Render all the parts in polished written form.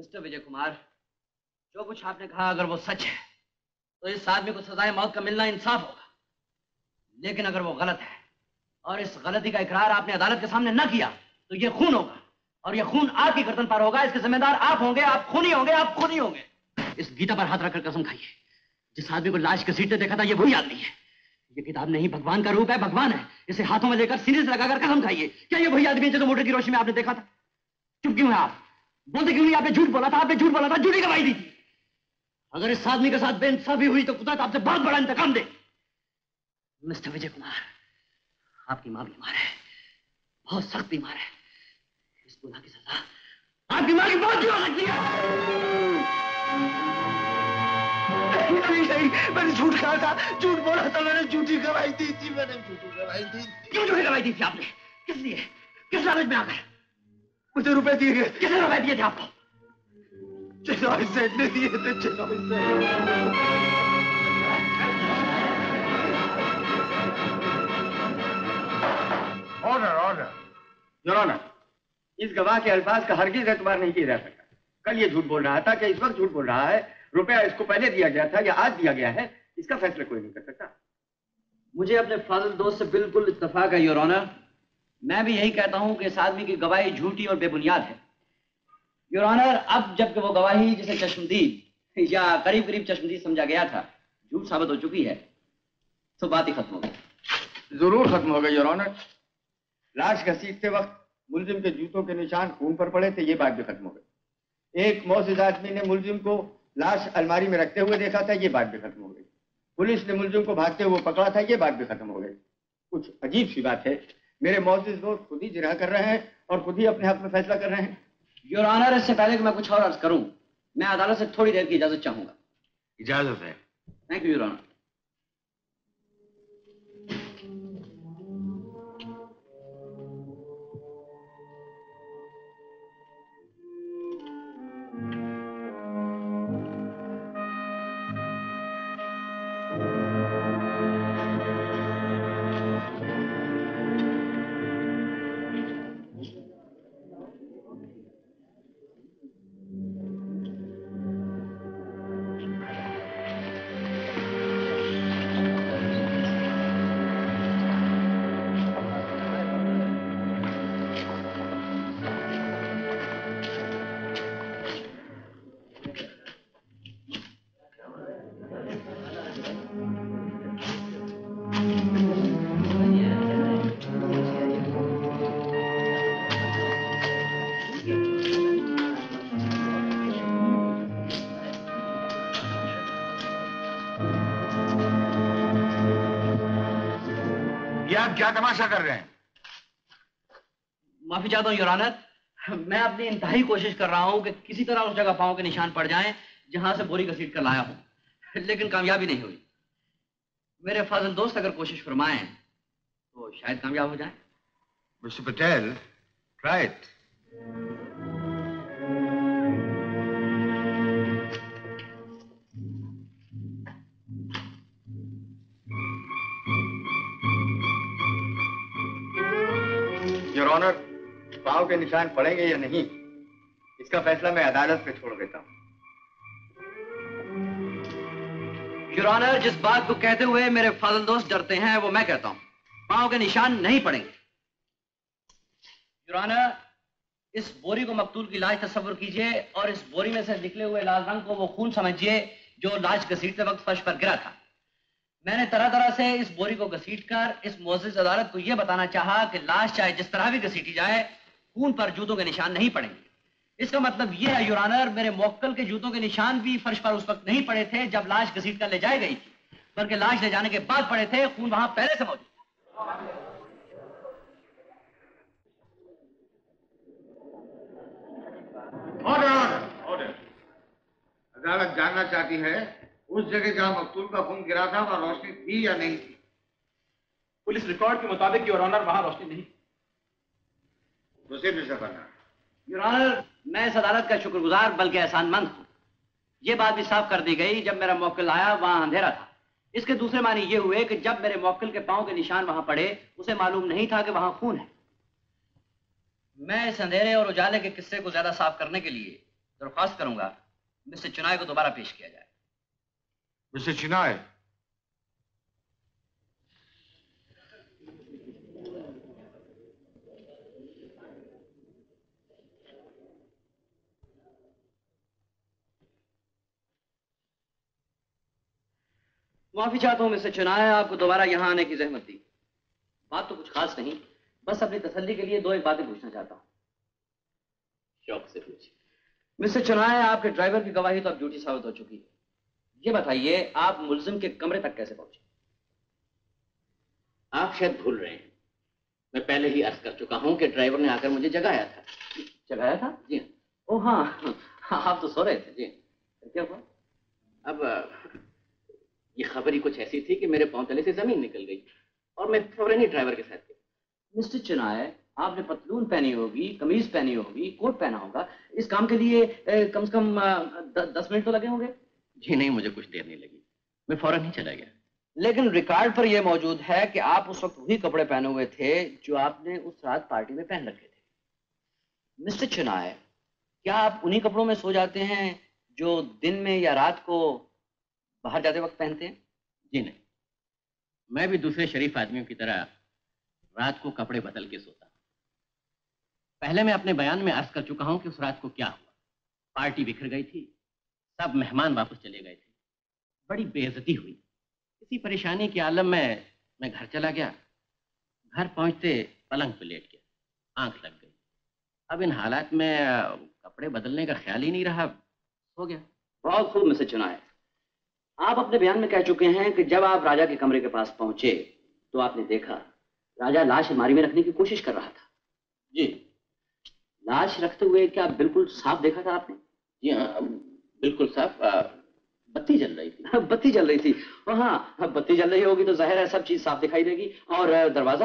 Mister Vijay Kumar, जो कुछ आपने कहा अगर वो सच है तो इस आदमी को सजाए मौत का मिलना इंसाफ होगा। लेकिन अगर वो गलत है और इस गलती का इकरार आपने अदालत के सामने न किया तो ये खून होगा और ये खून आपकी गर्दन पर होगा। इसके जिम्मेदार आप होंगे, आप खूनी होंगे, आप खुद ही होंगे। इस गीता पर हाथ रखकर कसम खाइए, जिस आदमी को लाश घसीटते देखा था ये वही आदमी है। ये किताब नहीं भगवान का रूप है, भगवान है। इसे हाथों में लेकर सीने से लगाकर कसम खाइए, क्या ये वही आदमी है जो मोटर की रोशनी में आपने देखा था? चुप क्यों है आप? बोलते क्यों नहीं? आपने झूठ बोला था, आपने झूठ बोला था, झूठी गवाही दी थी। अगर इस आदमी के साथ बेइंसाफी हुई तो खुदा आपसे बहुत बड़ा इंतकाम दे। मिस्टर विजय कुमार, आपकी मां बीमार है, बहुत सख्त बीमार है। इस गुनाह की सजा आपकी मां की मौत हो सकती है। नहीं, मैंने झूठ कहा था, झूठ बोला था, मैंने झूठी गवाही दी थी, मैंने झूठी गवाही दी। क्यों झूठी गवाही दी थी आपने? किस लिए? किस लालच में आकर? मुझे रुपए दिए गए। कितने रुपए दिए थे आपको? चिनॉय सेठ ने दिए थे, चिनॉय सेठ। Order order. योर ऑनर, इस गवाह के अल्फाज का हरगिज एतबार नहीं किया जा सकता। कल ये झूठ बोल रहा था कि इस वक्त झूठ बोल रहा है। रुपया इसको पहले दिया गया था या आज दिया गया है, इसका फैसला कोई नहीं कर सकता। मुझे अपने फाजिल दोस्त से बिल्कुल इत्तेफाक है योर ऑनर। मैं भी यही कहता हूं कि इस आदमी की गवाही झूठी और बेबुनियाद है योर ऑनर। अब जबकि वो गवाही जिसे चश्मदीद या करीब करीब चश्मदीद समझा गया था झूठ साबित हो चुकी है तो बात ही खत्म हो गई। जरूर खत्म हो गई योर ऑनर। लाश घसीटते वक्त मुलजिम के जूतों के निशान खून पर पड़े थे, ये बात भी खत्म हो गई। एक मौजूद आदमी ने मुलजिम को लाश अलमारी में रखते हुए देखा था, ये बात भी खत्म हो गई। पुलिस ने मुलजिम को भागते हुए पकड़ा था, ये बात भी खत्म हो गई। कुछ अजीब सी बात है, मेरे मौजूद दोस्त खुद ही जिरह कर रहे हैं और खुद ही अपने हक में फैसला कर रहे हैं। योर ऑनर, इससे पहले कि मैं कुछ और अर्ज करूं, मैं अदालत से थोड़ी देर की इजाजत चाहूंगा। इजाजत है। Thank you your honour. क्या तमाशा कर रहे हैं? माफी चाहता हूं योर ऑनर, मैं अपनी इंतहाई कोशिश कर रहा हूं कि किसी तरह उस जगह पांव के निशान पड़ जाएं जहां से बोरी घसीट कर लाया हूं, लेकिन कामयाबी नहीं हुई। मेरे फाजिल दोस्त अगर कोशिश फरमाएं तो शायद कामयाब हो जाएं। Mister Patel, try it. Your honour, पांव के निशान पड़ेंगे या नहीं, इसका फैसला मैं अदालत पे छोड़ देता हूं। योर ऑनर, जिस बात को कहते हुए मेरे फाजिल दोस्त डरते हैं वो मैं कहता हूं, पांव के निशान नहीं पड़ेंगे। योर ऑनर, इस बोरी को मकतूल की लाश तस्वर कीजिए और इस बोरी में से निकले हुए लाल रंग को वो खून समझिए जो लाश घसीटते वक्त फर्श पर गिरा था। मैंने तरह तरह से इस बोरी को घसीटकर इस मोअज़्ज़िज़ अदालत को यह बताना चाहा कि लाश चाहे जिस तरह भी घसीटी जाए, खून पर जूतों के निशान नहीं पड़ेंगे। इसका मतलब यह है योर ऑनर, मेरे मुवक्किल के जूतों के निशान भी फर्श पर उस वक्त नहीं पड़े थे जब लाश घसीट कर ले जाई गई थी, बल्कि लाश ले जाने के बाद पड़े थे। खून वहां पहले से मौजूद। Order order. अदालत जानना चाहती है उस जगह जहां मकतूल का खून गिरा था वहां रोशनी थी या नहीं थी? पुलिस रिकॉर्ड के मुताबिक योर ऑनर वहां रोशनी नहीं। उसे भी करना। योर ऑनर, मैं इस अदालत का शुक्रगुजार बल्कि एहसानमंद हूं। यह बात भी साफ कर दी गई जब मेरा मुवक्किल आया वहां अंधेरा था। इसके दूसरे मानी ये हुए कि जब मेरे मुवक्किल के पांव के निशान वहां पड़े उसे मालूम नहीं था कि वहां खून है। मैं इस अंधेरे और उजाले के किस्से को ज्यादा साफ करने के लिए दरख्वास्त करूंगा मिस्टर चिनाय को दोबारा पेश किया जाए। मिस्टर चिनाय, माफी चाहता हूं मिस्टर चिनाय, आपको दोबारा यहां आने की जहमत दी। बात तो कुछ खास नहीं, बस अपनी तसल्ली के लिए दो एक बातें पूछना चाहता हूं। शौक से पूछिए। मिस्टर चिनाय, आपके ड्राइवर की गवाही तो अब झूठी साबित हो चुकी है। ये बताइए आप मुल्जिम के कमरे तक कैसे पहुंचे? आप शायद भूल रहे हैं, मैं पहले ही अर्ज कर चुका हूं कि ड्राइवर ने आकर मुझे जगाया था। जगाया था? जी हाँ। ओह हाँ, आप तो सो रहे थे। जी, क्या हुआ? अब ये खबर ही कुछ ऐसी थी कि मेरे पांव तले से जमीन निकल गई और मैं फौरन ही ड्राइवर के साथ गया। मिस्टर चिनाय, आपने पतलून पहनी होगी, कमीज पहनी होगी, कोट पहना होगा। इस काम के लिए कम से कम 10 मिनट तो लगे होंगे? जी नहीं, मुझे कुछ देर नहीं लगी, मैं फौरन ही चला गया। लेकिन रिकॉर्ड पर यह मौजूद है कि आप उस वक्त वही कपड़े पहने हुए थे जो आपने उस रात पार्टी में पहन रखे थे। मिस्टर चिनाय, क्या आप उन्हीं कपड़ों में सो जाते हैं जो दिन में या रात को बाहर जाते वक्त पहनते हैं? जी नहीं, मैं भी दूसरे शरीफ आदमियों की तरह रात को कपड़े बदल के सोता। पहले मैं अपने बयान में अर्ज कर चुका हूं कि उस रात को क्या हुआ। पार्टी बिखर गई थी, सब मेहमान वापस चले गए थे, बड़ी बेइज्जती हुई। इसी परेशानी के आलम में मैं घर चला गया। घर पहुंचते पलंग पे लेट गया, आंख लग गई। अब इन हालात में कपड़े बदलने का ख्याल ही नहीं रहा, सो गया। बहुत खूब मिस्टर चिनाय, आप अपने बयान में कह चुके हैं कि जब आप राजा के कमरे के पास पहुंचे तो आपने देखा राजा लाश अलमारी में रखने की कोशिश कर रहा था। जी। लाश रखते हुए क्या बिल्कुल साफ देखा था आपने? जी हाँ, बिल्कुल साफ। बत्ती जल रही थी। बत्ती जल रही थी? हाँ, बत्ती जल रही होगी तो जाहिर है सब चीज साफ दिखाई देगी। और दरवाजा?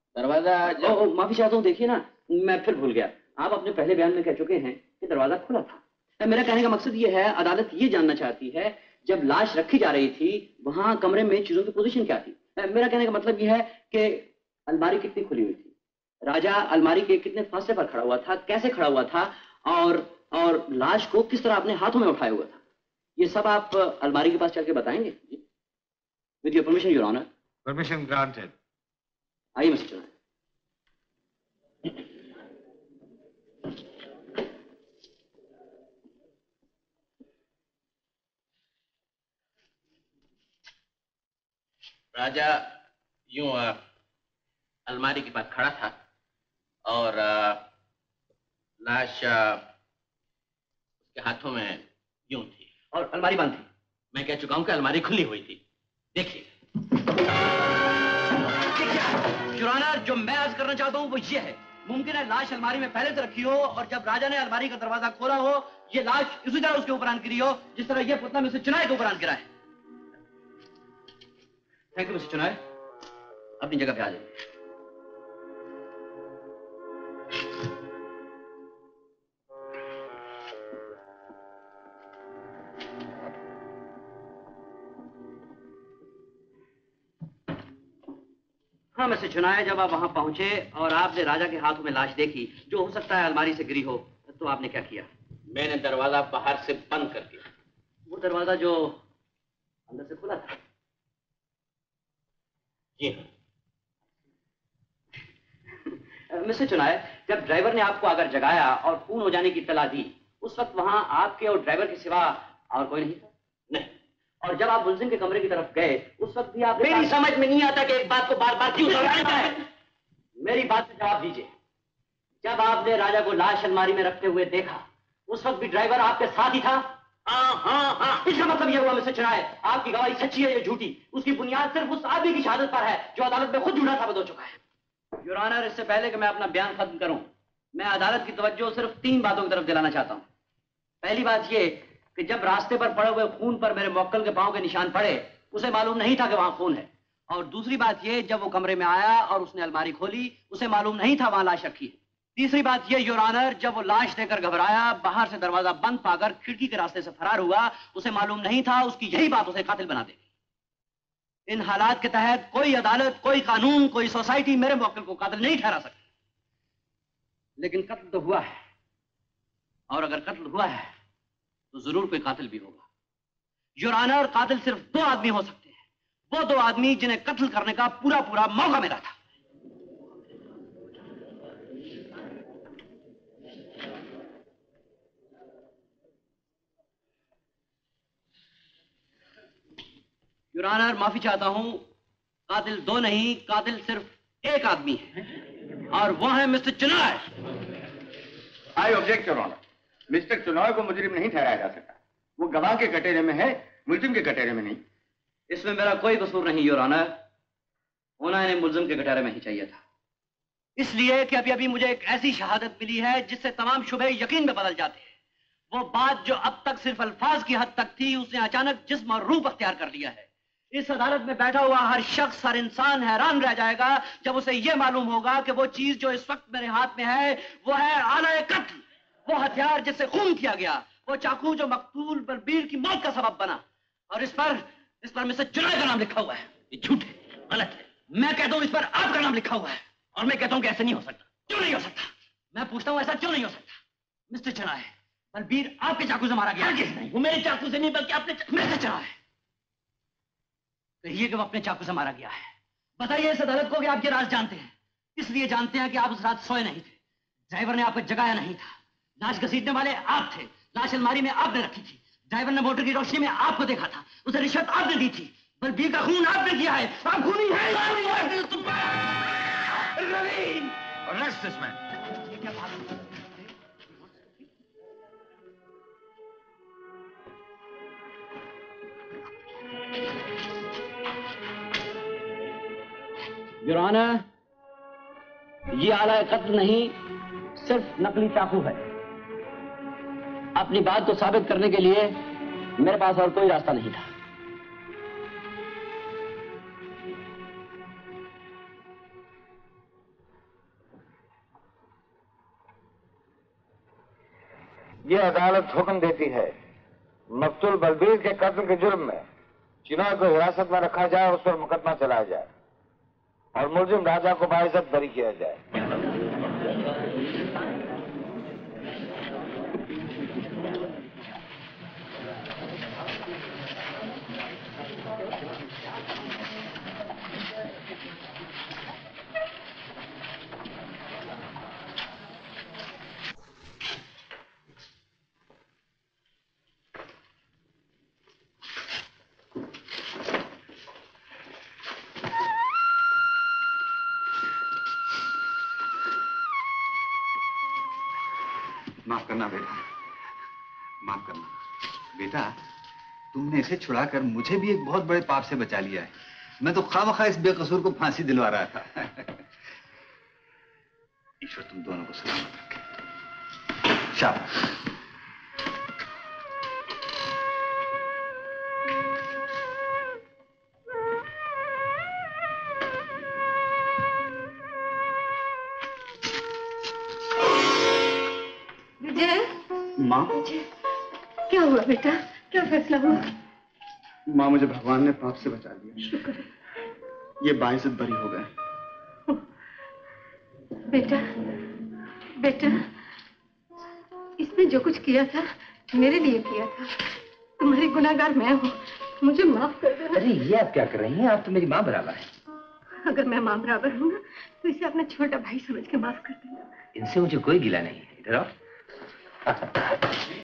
माफी चाहता हूँ, देखिए ना, मैं फिर भूल गया। आप अपने पहले बयान में कह चुके हैं कि दरवाजा खुला था। मेरा कहने का मकसद ये है, अदालत ये जानना चाहती है जब लाश रखी जा रही थी वहां कमरे में चीजों की पोजीशन क्या थी। मेरा कहने का मतलब यह है कि अलमारी कितनी खुली हुई थी, राजा अलमारी के कितने फासले पर खड़ा हुआ था, कैसे खड़ा हुआ था, और लाश को किस तरह अपने हाथों में उठाया हुआ था। ये सब आप अलमारी के पास चल के बताएंगे? With your permission your honour. Permission granted. आइए मिस्टर चिनाय। राजा यूं अलमारी के पास खड़ा था और लाश उसके हाथों में यूं थी और अलमारी बंद थी। मैं कह चुका हूं कि अलमारी खुली हुई थी। देखिए। योर ऑनर, जो मैं अर्ज करना चाहता हूं वो ये है, मुमकिन है लाश अलमारी में पहले से रखी हो और जब राजा ने अलमारी का दरवाजा खोला हो ये लाश इसी तरह उसके ऊपर आन गिरी हो जिस तरह ये पुतना मिस्टर चिनाय के ऊपर आन गिरा है। थैंक यू मिस्टर चिनाय, अपनी जगह पे आ जाइए। हाँ मिस्टर चिनाय, जब आप वहां पहुंचे और आपने राजा के हाथों में लाश देखी जो हो सकता है अलमारी से गिरी हो, तो आपने क्या किया? मैंने दरवाजा बाहर से बंद कर दिया। वो दरवाजा जो अंदर से खुला था? जी हाँ। मिस्टर चिनाय, जब ड्राइवर ने आपको अगर जगाया और खून हो जाने की इत्तला दी, उस वक्त वहां आपके और ड्राइवर के सिवा और कोई नहीं था? नहीं। और जब आप मुल्जिम के कमरे की तरफ गए उस वक्त भी आप... मेरी समझ में नहीं आता कि एक बात को बार बार क्यों दोहराना है। मेरी बात का जवाब दीजिए। जब आपने राजा को लाश अलमारी में रखते हुए देखा उस वक्त भी ड्राइवर आपके साथ ही था? हाँ। इसका मतलब यह हुआ मिस्टर चिनाय, आपकी गवाही सच्ची है या झूठी, उसकी बुनियाद सिर्फ उस आदमी की शहादत पर है जो अदालत में खुद झूठा साबित हो चुका है। योर ऑनर, इससे पहले कि मैं अपना बयान खत्म करूं, मैं अदालत की तवज्जो सिर्फ 3 बातों की तरफ दिलाना चाहता हूं। पहली बात यह कि जब रास्ते पर पड़े हुए खून पर मेरे मौक्कल के पांव के निशान पड़े उसे मालूम नहीं था कि वहां खून है। और दूसरी बात यह, जब वो कमरे में आया और उसने अलमारी खोली उसे मालूम नहीं था वहां लाश रखी है। तीसरी बात यह योर ऑनर, जब वो लाश देकर घबराया, बाहर से दरवाजा बंद पाकर खिड़की के रास्ते से फरार हुआ, उसे मालूम नहीं था उसकी यही बात उसे कातिल बना देगी। इन हालात के तहत कोई अदालत, कोई कानून, कोई सोसाइटी मेरे मौक्कल को कातिल नहीं ठहरा सकती। लेकिन कत्ल तो हुआ है, और अगर कत्ल हुआ है तो जरूर कोई कातिल भी होगा। योर ऑनर, कातिल सिर्फ 2 आदमी हो सकते हैं, वो 2 आदमी जिन्हें कत्ल करने का पूरा पूरा मौका मिला था। योर ऑनर, माफी चाहता हूं, कातिल 2 नहीं, कातिल सिर्फ 1 आदमी है, और वो है mister Chunai. I object your honour, mister Chunav को मुजरिम नहीं ठहराया जा सकता। वो गवाह के कटोरे में है, मुलजिम के कटोरे में नहीं। इसमें मेरा कोई कसूर नहीं योर ऑनर, होना इन्हें मुलजिम के कटोरे में ही चाहिए था, इसलिए कि अभी अभी मुझे एक ऐसी शहादत मिली है जिससे तमाम शुबहे यकीन में बदल जाते हैं। वो बात जो अब तक सिर्फ अल्फाज की हद तक थी, उसने अचानक जिस्म और रूप अख्तियार कर लिया है। इस अदालत में बैठा हुआ हर शख्स, हर इंसान हैरान रह जाएगा जब उसे यह मालूम होगा कि वो चीज जो इस वक्त मेरे हाथ में है वो है आला कत्ल, वो हथियार जिससे खून किया गया, वो चाकू जो मकतूल बलबीर की मौत का सबब बना, और इस पर मिस्टर चुनाय का नाम लिखा हुआ है। ये झूठ है, गलत है। मैं कहता हूं इस पर आपका नाम लिखा हुआ है, और मैं कहता हूं कि ऐसा नहीं हो सकता। क्यों नहीं हो सकता? मैं पूछता हूं ऐसा क्यों नहीं हो सकता? मिस्टर चुनाय, बलबीर आपके चाकू से मारा गया। नहीं, वो मेरे चाकू से नहीं बल्कि आपने। मिस्टर चुनाय, कहिए कि वो अपने चाकू से मारा गया है। बताइए इस अदालत को कि आप ये राज जानते हैं, इसलिए जानते हैं कि आप उस रात सोए नहीं थे, ड्राइवर ने आपको जगाया नहीं था, लाश घसीटने वाले आप थे, लाश अलमारी में आपने रखी थी, ड्राइवर ने मोटर की रोशनी में आपको देखा था, उसे रिश्वत आपने दी थी, बलबीर का खून आपने किया है। आप खूनी हैं। ये क्या बात है? योर ऑनर, ये आला कत्ल नहीं, सिर्फ नकली चाकू है। अपनी बात को साबित करने के लिए मेरे पास और कोई रास्ता नहीं था। ये अदालत हुक्म देती है मकतूल बलबीर के कत्ल के जुर्म में चुनाव को हिरासत में रखा जाए, उस पर मुकदमा चलाया जाए और मुलजिम राजा को बाइज्जत बरी किया जाए। माफ करना बेटा, माफ करना बेटा, तुमने इसे छुड़ाकर मुझे भी एक बहुत बड़े पाप से बचा लिया है। मैं तो खामखा इस बेकसूर को फांसी दिलवा रहा था। ईश्वर तुम दोनों को सलामत रखे। शाबाश। माँ, क्या हुआ बेटा? क्या फैसला हुआ? माँ, मुझे भगवान ने पाप से बचा लिया। शुक्र। ये बाइज्जत बरी हो गए। बेटा, बेटा, इसने जो कुछ किया था मेरे लिए किया था। तुम्हारी गुनाहगार मैं हूँ, मुझे माफ कर देना। अरे ये आप क्या कर रही हैं? आप तो मेरी माँ बराबर है। अगर मैं माँ बराबर हूँ ना तो इसे अपना छोटा भाई समझ के माफ कर देना। इनसे मुझे कोई गिला नहीं है। इधर आओ।